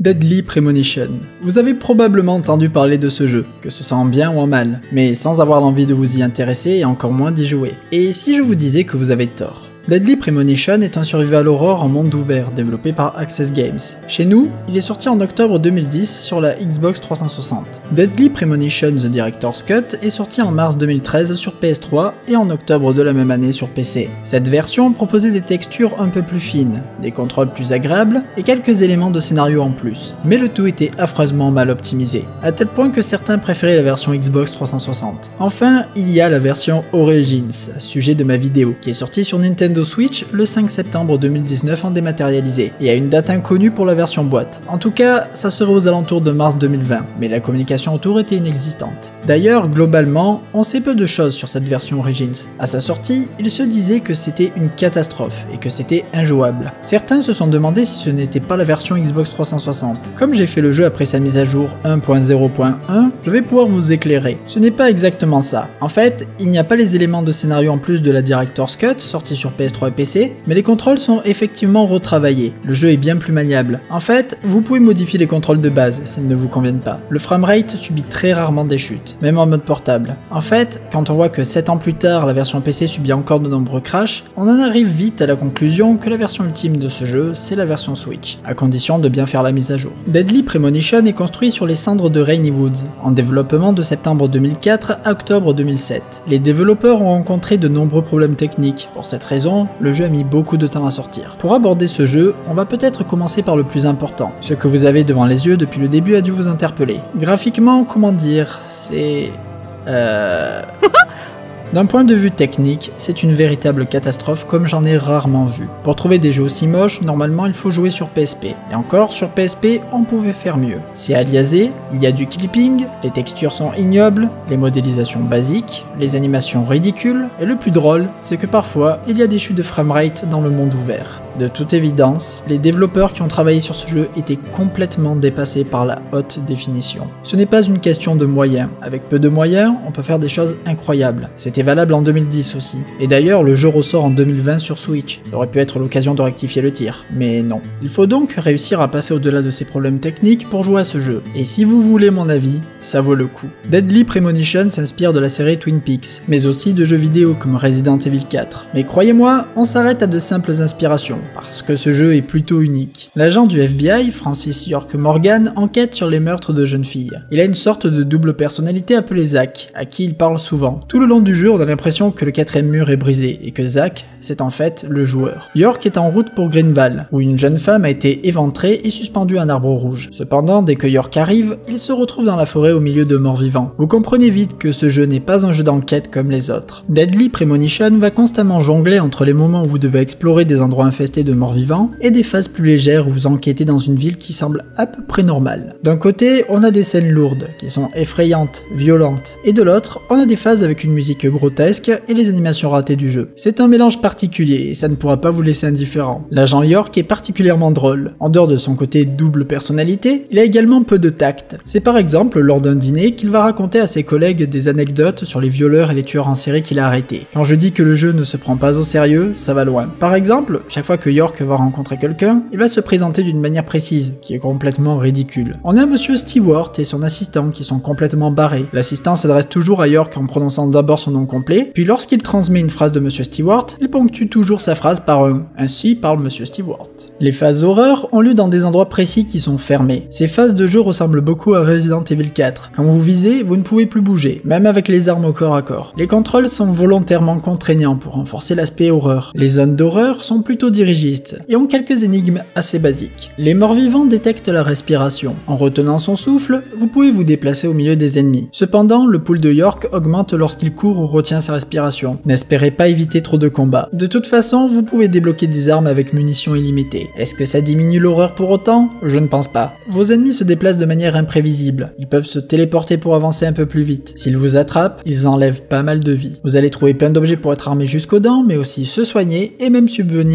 Deadly Premonition. Vous avez probablement entendu parler de ce jeu, que ce soit en bien ou en mal, mais sans avoir l'envie de vous y intéresser et encore moins d'y jouer. Et si je vous disais que vous avez tort? Deadly Premonition est un survival horror en monde ouvert développé par Access Games. Chez nous, il est sorti en octobre 2010 sur la Xbox 360. Deadly Premonition The Director's Cut est sorti en mars 2013 sur PS3 et en octobre de la même année sur PC. Cette version proposait des textures un peu plus fines, des contrôles plus agréables et quelques éléments de scénario en plus. Mais le tout était affreusement mal optimisé, à tel point que certains préféraient la version Xbox 360. Enfin, il y a la version Origins, sujet de ma vidéo, qui est sortie sur Nintendo Switch le 5 septembre 2019 en dématérialisé, et à une date inconnue pour la version boîte. En tout cas, ça serait aux alentours de mars 2020, mais la communication autour était inexistante. D'ailleurs, globalement, on sait peu de choses sur cette version Origins. À sa sortie, il se disait que c'était une catastrophe, et que c'était injouable. Certains se sont demandé si ce n'était pas la version Xbox 360. Comme j'ai fait le jeu après sa mise à jour 1.0.1, je vais pouvoir vous éclairer. Ce n'est pas exactement ça. En fait, il n'y a pas les éléments de scénario en plus de la Director's Cut, sortie sur PS3 et PC, mais les contrôles sont effectivement retravaillés. Le jeu est bien plus maniable. En fait, vous pouvez modifier les contrôles de base s'ils ne vous conviennent pas. Le framerate subit très rarement des chutes, même en mode portable. En fait, quand on voit que 7 ans plus tard, la version PC subit encore de nombreux crashs, on en arrive vite à la conclusion que la version ultime de ce jeu, c'est la version Switch, à condition de bien faire la mise à jour. Deadly Premonition est construit sur les cendres de Rainy Woods, en développement de septembre 2004 à octobre 2007. Les développeurs ont rencontré de nombreux problèmes techniques. Pour cette raison, le jeu a mis beaucoup de temps à sortir. Pour aborder ce jeu, on va peut-être commencer par le plus important. Ce que vous avez devant les yeux depuis le début a dû vous interpeller. Graphiquement, comment dire, c'est... D'un point de vue technique, c'est une véritable catastrophe comme j'en ai rarement vu. Pour trouver des jeux aussi moches, normalement il faut jouer sur PSP. Et encore, sur PSP, on pouvait faire mieux. C'est aliasé, il y a du clipping, les textures sont ignobles, les modélisations basiques, les animations ridicules, et le plus drôle, c'est que parfois, il y a des chutes de framerate dans le monde ouvert. De toute évidence, les développeurs qui ont travaillé sur ce jeu étaient complètement dépassés par la haute définition. Ce n'est pas une question de moyens. Avec peu de moyens, on peut faire des choses incroyables. C'était valable en 2010 aussi. Et d'ailleurs, le jeu ressort en 2020 sur Switch. Ça aurait pu être l'occasion de rectifier le tir. Mais non. Il faut donc réussir à passer au-delà de ces problèmes techniques pour jouer à ce jeu. Et si vous voulez mon avis, ça vaut le coup. Deadly Premonition s'inspire de la série Twin Peaks, mais aussi de jeux vidéo comme Resident Evil 4. Mais croyez-moi, on s'arrête à de simples inspirations, parce que ce jeu est plutôt unique. L'agent du FBI, Francis York Morgan, enquête sur les meurtres de jeunes filles. Il a une sorte de double personnalité appelée Zack, à qui il parle souvent. Tout le long du jeu, on a l'impression que le quatrième mur est brisé, et que Zack, c'est en fait le joueur. York est en route pour Greenville, où une jeune femme a été éventrée et suspendue à un arbre rouge. Cependant, dès que York arrive, il se retrouve dans la forêt au milieu de morts vivants. Vous comprenez vite que ce jeu n'est pas un jeu d'enquête comme les autres. Deadly Premonition va constamment jongler entre les moments où vous devez explorer des endroits infestés de morts vivants et des phases plus légères où vous enquêtez dans une ville qui semble à peu près normale. D'un côté, on a des scènes lourdes, qui sont effrayantes, violentes, et de l'autre, on a des phases avec une musique grotesque et les animations ratées du jeu. C'est un mélange particulier et ça ne pourra pas vous laisser indifférent. L'agent York est particulièrement drôle. En dehors de son côté double personnalité, il a également peu de tact. C'est par exemple lors d'un dîner qu'il va raconter à ses collègues des anecdotes sur les violeurs et les tueurs en série qu'il a arrêtés. Quand je dis que le jeu ne se prend pas au sérieux, ça va loin. Par exemple, chaque fois que York va rencontrer quelqu'un, il va se présenter d'une manière précise, qui est complètement ridicule. On a Monsieur Stewart et son assistant qui sont complètement barrés. L'assistant s'adresse toujours à York en prononçant d'abord son nom complet, puis lorsqu'il transmet une phrase de Monsieur Stewart, il ponctue toujours sa phrase par un « ainsi parle Monsieur Stewart ». Les phases horreur ont lieu dans des endroits précis qui sont fermés. Ces phases de jeu ressemblent beaucoup à Resident Evil 4. Quand vous visez, vous ne pouvez plus bouger, même avec les armes au corps à corps. Les contrôles sont volontairement contraignants pour renforcer l'aspect horreur. Les zones d'horreur sont plutôt dirigistes et ont quelques énigmes assez basiques. Les morts-vivants détectent la respiration. En retenant son souffle, vous pouvez vous déplacer au milieu des ennemis. Cependant, le pool de York augmente lorsqu'il court ou retient sa respiration. N'espérez pas éviter trop de combats. De toute façon, vous pouvez débloquer des armes avec munitions illimitées. Est-ce que ça diminue l'horreur pour autant? Je ne pense pas. Vos ennemis se déplacent de manière imprévisible. Ils peuvent se téléporter pour avancer un peu plus vite. S'ils vous attrapent, ils enlèvent pas mal de vie. Vous allez trouver plein d'objets pour être armé jusqu'aux dents, mais aussi se soigner et même subvenir à vos besoins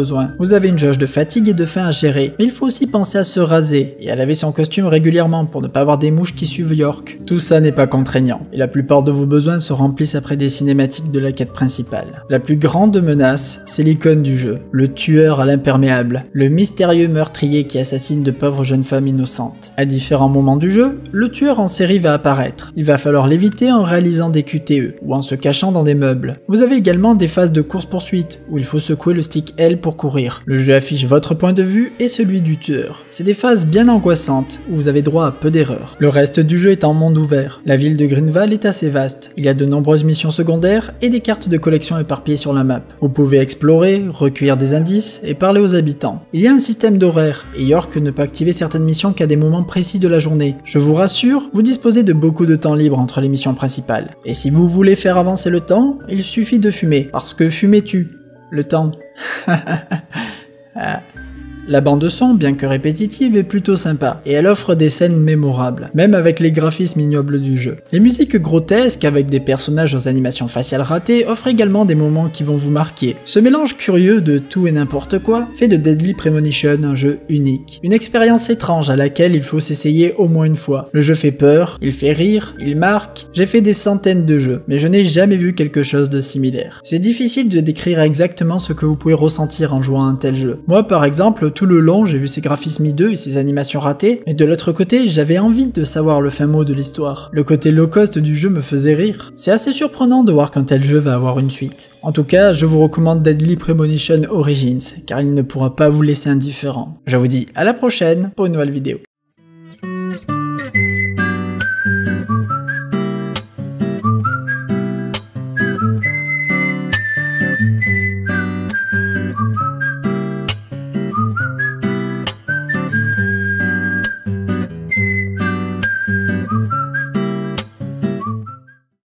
besoin. Vous avez une jauge de fatigue et de faim à gérer, mais il faut aussi penser à se raser et à laver son costume régulièrement pour ne pas avoir des mouches qui suivent York. Tout ça n'est pas contraignant, et la plupart de vos besoins se remplissent après des cinématiques de la quête principale. La plus grande menace, c'est l'icône du jeu, le tueur à l'imperméable, le mystérieux meurtrier qui assassine de pauvres jeunes femmes innocentes. À différents moments du jeu, le tueur en série va apparaître. Il va falloir l'éviter en réalisant des QTE, ou en se cachant dans des meubles. Vous avez également des phases de course-poursuite, où il faut secouer le stick L pour courir. Le jeu affiche votre point de vue et celui du tueur. C'est des phases bien angoissantes, où vous avez droit à peu d'erreurs. Le reste du jeu est en monde ouvert. La ville de Greenvale est assez vaste. Il y a de nombreuses missions secondaires et des cartes de collection éparpillées sur la map. Vous pouvez explorer, recueillir des indices et parler aux habitants. Il y a un système d'horaire, et York ne peut activer certaines missions qu'à des moments précis de la journée. Je vous rassure, vous disposez de beaucoup de temps libre entre les missions principales. Et si vous voulez faire avancer le temps, il suffit de fumer, parce que fumer tue. Le temps. La bande son, bien que répétitive, est plutôt sympa, et elle offre des scènes mémorables, même avec les graphismes ignobles du jeu. Les musiques grotesques, avec des personnages aux animations faciales ratées, offrent également des moments qui vont vous marquer. Ce mélange curieux de tout et n'importe quoi fait de Deadly Premonition un jeu unique. Une expérience étrange à laquelle il faut s'essayer au moins une fois. Le jeu fait peur, il fait rire, il marque. J'ai fait des centaines de jeux, mais je n'ai jamais vu quelque chose de similaire. C'est difficile de décrire exactement ce que vous pouvez ressentir en jouant à un tel jeu. Moi par exemple, tout le long, j'ai vu ces graphismes hideux et ces animations ratées, mais de l'autre côté, j'avais envie de savoir le fin mot de l'histoire. Le côté low cost du jeu me faisait rire. C'est assez surprenant de voir qu'un tel jeu va avoir une suite. En tout cas, je vous recommande Deadly Premonition Origins, car il ne pourra pas vous laisser indifférent. Je vous dis à la prochaine pour une nouvelle vidéo.